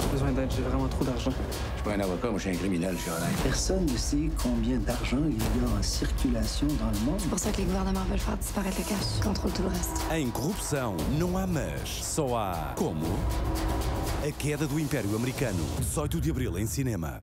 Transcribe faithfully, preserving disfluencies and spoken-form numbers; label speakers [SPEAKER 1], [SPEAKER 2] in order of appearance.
[SPEAKER 1] besoin d'aide, j'ai vraiment trop d'argent.
[SPEAKER 2] Je suis pas un avocat, moi je suis un criminel, je suis honnête.
[SPEAKER 3] Personne ne sait combien d'argent il y a en circulation dans le monde.
[SPEAKER 4] C'est pour ça que les gouvernements veulent faire disparaître le cash. Ils contrôlent tout le reste.
[SPEAKER 5] Em corrupção, não há mas, só há como. A queda do Império Americano, dezoito de abril em cinema.